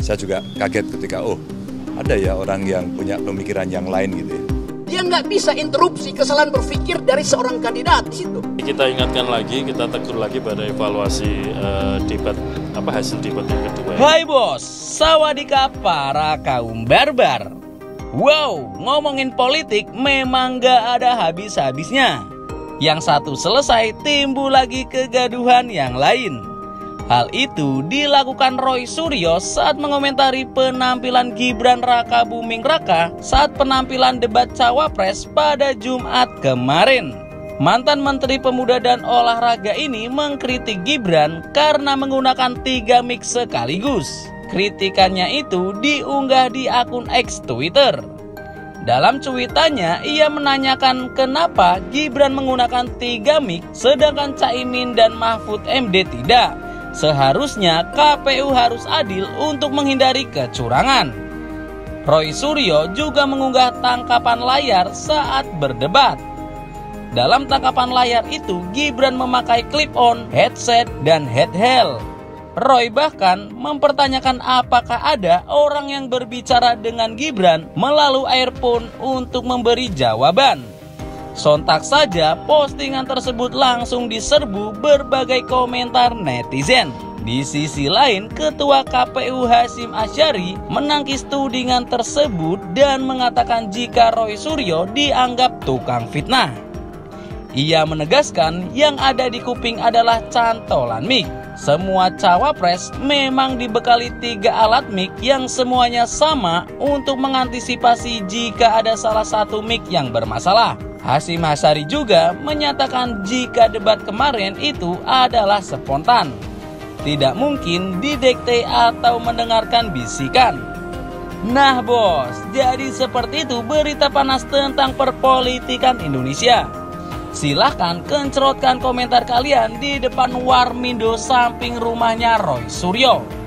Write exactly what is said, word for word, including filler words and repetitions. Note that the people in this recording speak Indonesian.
Saya juga kaget ketika, oh ada ya orang yang punya pemikiran yang lain gitu ya. Dia nggak bisa interupsi kesalahan berpikir dari seorang kandidat di situ. Kita ingatkan lagi, kita tegur lagi pada evaluasi uh, debat, apa hasil debat yang kedua. Hai bos, sawadika para kaum barbar. Wow, ngomongin politik memang gak ada habis-habisnya. Yang satu selesai, timbul lagi kegaduhan yang lain. Hal itu dilakukan Roy Suryo saat mengomentari penampilan Gibran Rakabuming Raka saat penampilan debat Cawapres pada Jumat kemarin. Mantan Menteri Pemuda dan Olahraga ini mengkritik Gibran karena menggunakan tiga mic sekaligus. Kritikannya itu diunggah di akun X Twitter. Dalam cuitannya, ia menanyakan kenapa Gibran menggunakan tiga mic sedangkan Caimin dan Mahfud M D tidak. Seharusnya K P U harus adil untuk menghindari kecurangan. Roy Suryo juga mengunggah tangkapan layar saat berdebat. Dalam tangkapan layar itu, Gibran memakai clip-on, headset, dan headheld. Roy bahkan mempertanyakan apakah ada orang yang berbicara dengan Gibran melalui earphone untuk memberi jawaban. Sontak saja postingan tersebut langsung diserbu berbagai komentar netizen. Di sisi lain, Ketua K P U Hasyim Asyari menangkis tudingan tersebut dan mengatakan jika Roy Suryo dianggap tukang fitnah. Ia menegaskan yang ada di kuping adalah cantolan mic. Semua cawapres memang dibekali tiga alat mic yang semuanya sama untuk mengantisipasi jika ada salah satu mic yang bermasalah. Hasyim Asyari juga menyatakan jika debat kemarin itu adalah spontan, tidak mungkin didikte atau mendengarkan bisikan. Nah bos, jadi seperti itu berita panas tentang perpolitikan Indonesia. Silahkan kencrotkan komentar kalian di depan Warmindo samping rumahnya Roy Suryo.